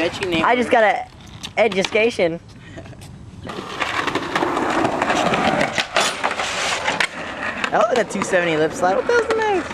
Fetchy name. I just got a education. Oh, look at 270 lip slide. What does the next?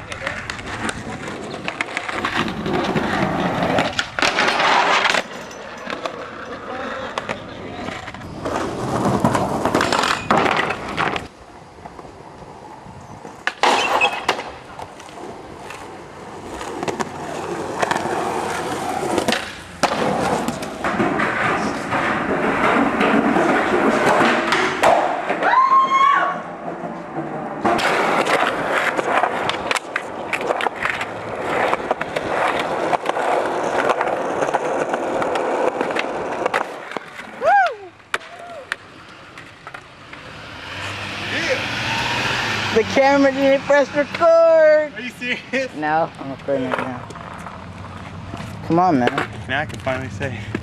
The camera didn't press record. Are you serious? No, I'm recording it now. Come on, man. Now I can finally say.